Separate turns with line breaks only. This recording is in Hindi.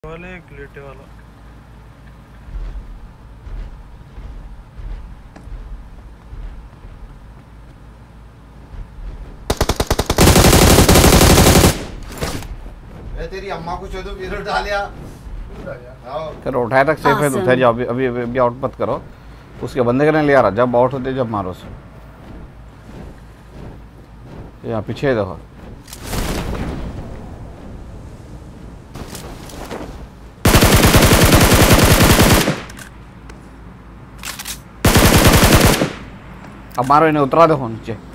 वाले एक लेटे वाला
तेरी अम्मा को चोदो फिर उठा लिया।
करो उठाए तक सेफ है तो उठा जाओ। अभी अभी आउट मत करो। उसके बंदे करने ले आ रहा। जब आउट होते जब मारो उसे। यहाँ पीछे देखो। अब मारो इन्हें। उतरा देखो नीचे।